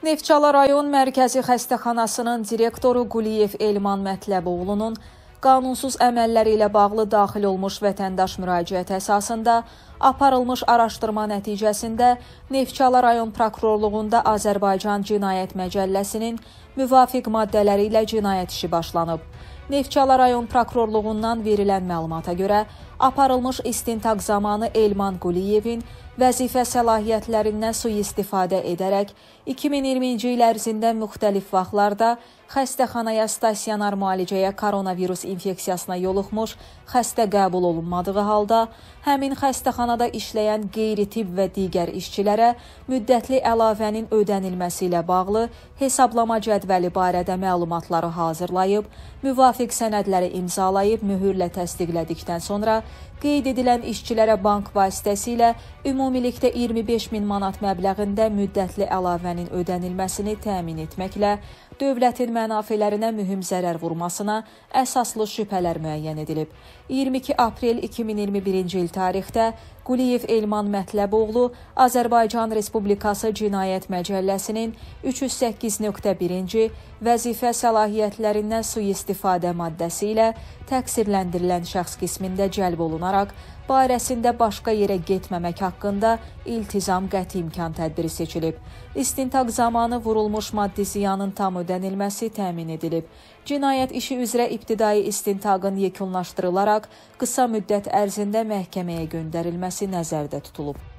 Neftçala rayon mərkəzi xəstəxanasının direktoru Quliyev Elman Mətləboğlunun qanunsuz əməlləri ilə bağlı daxil olmuş vətəndaş müraciət əsasında aparılmış araşdırma nəticəsində Neftçala rayon prokurorluğunda Azərbaycan Cinayət Məcəlləsinin müvafiq maddələri ilə cinayət işi başlanıb. Neftçala rayon prokurorluğundan verilən məlumata görə aparılmış istintaq zamanı Elman Quliyevin vəzifə səlahiyyətlərindən sui-istifadə edərək 2020-ci il ərzində müxtəlif vaxtlarda xəstəxanaya stasionar müalicəyə koronavirus infeksiyasına yoluxmuş xəstə qəbul olunmadığı halda, həmin xəstəxanada işləyən qeyri-tibb və digər işçilərə müddətli əlavənin ödənilməsi ilə bağlı hesablama cədvəli barədə məlumatları hazırlayıb, müvafiq sənədləri imzalayıb, mühürlə təsdiqlədikdən sonra qeyd edilən işçilərə bank vasitəsilə ümumilikdə 25.000 manat məbləğində müddətli əlavənin ödənilməsini təmin etməklə dövlətin mənafelərinə mühüm zərər vurmasına əsaslı şübhələr müəyyən edilib. 22 aprel 2021-ci il tarixdə Quliyev Elman Mətləboğlu Azərbaycan Respublikası Cinayət Məcəlləsinin 308.1-ci vəzifə səlahiyyətlərindən sui-istifadə maddəsi ilə təqsirləndirilən şəxs qismində cəlb olunaraq, barəsində başqa yerə getməmək haqqında iltizam qəti imkan tədbiri seçilib. İstintaq zamanı vurulmuş maddi ziyanın tam ödənilməsi təmin edilib. Cinayət işi üzrə ibtidai istintaqın yekunlaşdırılaraq qısa müddət ərzində məhkəməyə göndərilməsi nəzərdə tutulub.